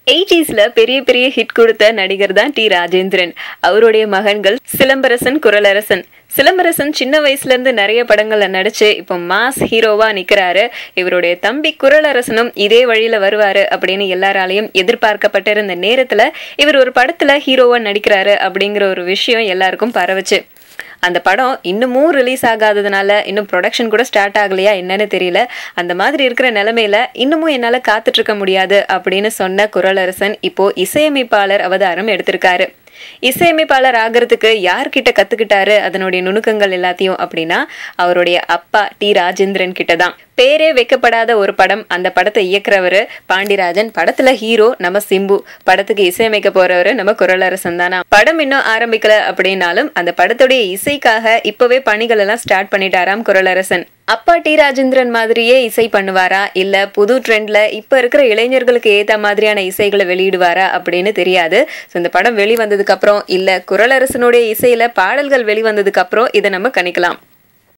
80ஸ்ல பெரிய பெரிய ஹிட் கொடுத்த நடிகர் தான் டி ராஜேந்திரன். அவருடைய மகன்கள் சிலம்பரசன், குறளரசன். சிலம்பரசன் சின்ன வயசுல இருந்து நிறைய படங்கள்ல நடிச்சு இப்போ மாஸ் ஹீரோவா நிக்கிறாரு. இவருடைய தம்பி குறளரசனும் இதே வழியில வருவாரு அப்படின்னு எல்லாராலையும் எதிர்பார்க்கப்பட்டிருந்த நேரத்துல இவர் ஒரு படத்துல ஹீரோவா நடிக்கிறாரு அப்படிங்கிற ஒரு விஷயம் எல்லாருக்கும் பரவுச்சு. அந்த படம் இன்னமும் ரிலீஸ் ஆகாததுனால இன்னும் ப்ரொடக்ஷன் கூட ஸ்டார்ட் ஆகலையா என்னன்னு தெரியல. அந்த மாதிரி இருக்கிற நிலைமையில இன்னமும் என்னால காத்துட்டு இருக்க முடியாது அப்படின்னு சொன்ன குறளரசன் இப்போ இசையமைப்பாளர் அவதாரம் எடுத்திருக்காரு. இசையமைப்பாளர் ஆகிறதுக்கு யார்கிட்ட கத்துக்கிட்டாரு அதனுடைய நுணுக்கங்கள் எல்லாத்தையும் அப்படின்னா அவருடைய அப்பா டி ராஜேந்திரன் கிட்டதான். பேரே வைக்கப்படாத ஒரு படம், அந்த படத்தை இயக்குறவரு பாண்டிராஜன், படத்துல ஹீரோ நம்ம சிம்பு, படத்துக்கு இசையமைக்க போறவரு நம்ம குறளரசன் தானா. படம் இன்னும் ஆரம்பிக்கல அப்படின்னாலும் அந்த படத்துடைய இசைக்காக இப்பவே பணிகள் எல்லாம் ஸ்டார்ட் பண்ணிட்டாராம் குறளரசன். அப்பா டி ராஜேந்திரன் மாதிரியே இசை பண்ணுவாரா இல்ல புது ட்ரெண்ட்ல இப்ப இருக்கிற இளைஞர்களுக்கு ஏத்த மாதிரியான இசைகளை வெளியிடுவாரா அப்படின்னு தெரியாது. இந்த படம் வெளிவந்ததுக்கு அப்புறம் இல்ல குறளரசனுடைய இசையில பாடல்கள் வெளிவந்ததுக்கு அப்புறம் இதை நம்ம கணிக்கலாம்.